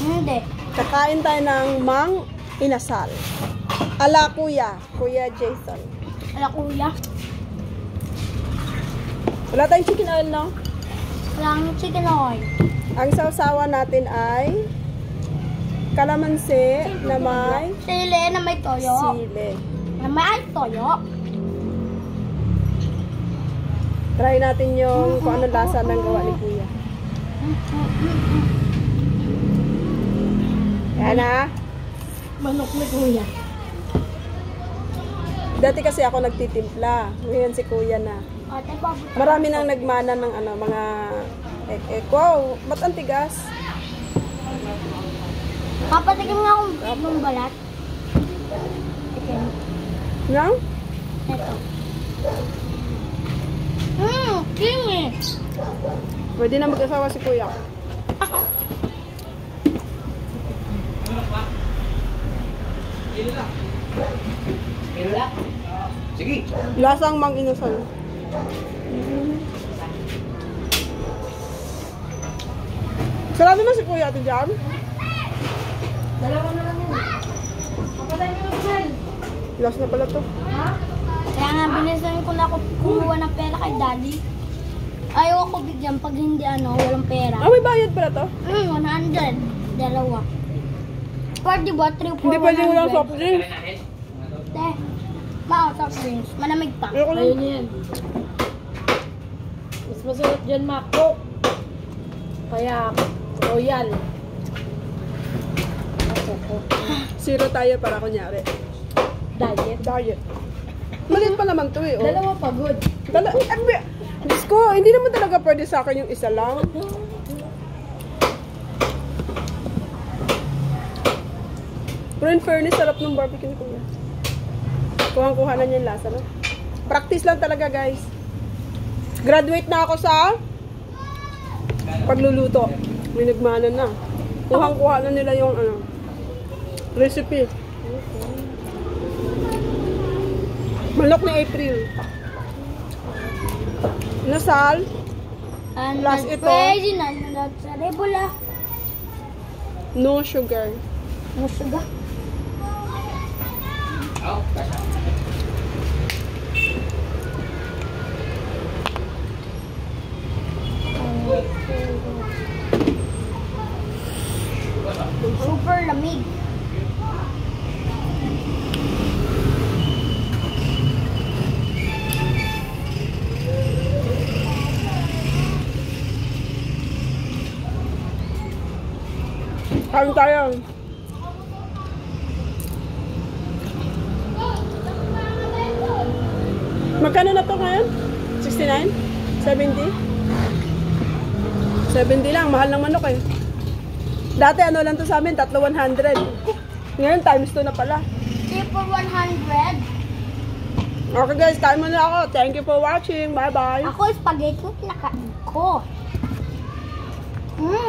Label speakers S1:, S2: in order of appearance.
S1: Hindi.
S2: Kakain tayo ng mang inasal. Ala Kuya Jason.
S1: Wala kuya.
S2: Wala tayong chicken oil, no?
S1: Walang chicken oil.
S2: Ang sausawa natin ay kalamansi na may
S1: Sili na may toyo.
S2: sili.
S1: Na may toyo.
S2: Try natin yung kung anong lasa ng gawa ni Kuya. Yan ha.
S1: Manok na kuya.
S2: Dati kasi ako nagtitimpla. Ngayon si Kuya na.
S1: Ate, bago.
S2: Marami nang nagmana ng ano, mga wow, ba't ang tigas?
S1: Papatikim nga akong ng balat. Chicken.
S2: Nang?
S1: Ito. Kingi.
S2: Pwede na mag-asawa si Kuya.
S3: Sige.
S2: Lasang mang inasal. Sarado na si Kuya ito dyan.
S1: Dalawa na lang yun. Papatay mo yung sel.
S2: Last na pala to.
S1: Kaya nga binisan ko na ako kumuha ng pera kay daddy. Ayaw ako bigyan pag hindi walang pera.
S2: Ah, may bayad pala to?
S1: 100. Dalawa. Pwede ba? 3 for 100?
S2: Hindi pwede walang soft drinks.
S1: Te. Bao, soft drinks. Malamig pa.
S2: Ayoko lang.
S4: Ayun yan. Mas masarap dyan, Coke. Kaya, Royal.
S2: Zero tayo para kunyari.
S4: Diet.
S2: Diet. Maliit pa naman to eh. Oh.
S4: Dalawa pagod.
S2: Diyos ko, hindi naman talaga pwede sa akin yung isa lang. Pero in fairness, sarap ng barbecue ni Kuya. Kuhang-kuha na niya yung lasa, no? Practice lang talaga, guys. Graduate na ako sa pagluluto. May nagmana na. Kuhang-kuha na nila yung recipe. Manok ni April. Nasal. Plus ito.
S1: Pwede na. Sa rebola.
S2: No sugar.
S1: Musuga. Super lamig.
S2: Kain tayo. Magkano na to ngayon? 69? 70? 70 lang. Mahal ng manok eh. Dati ano lang to sa amin? 100. Ngayon times 2 na pala.
S1: 3 for 100.
S2: Okay guys, kain muna ako. Thank you for watching. Bye bye.
S1: Ako spaghetti kinakain ko.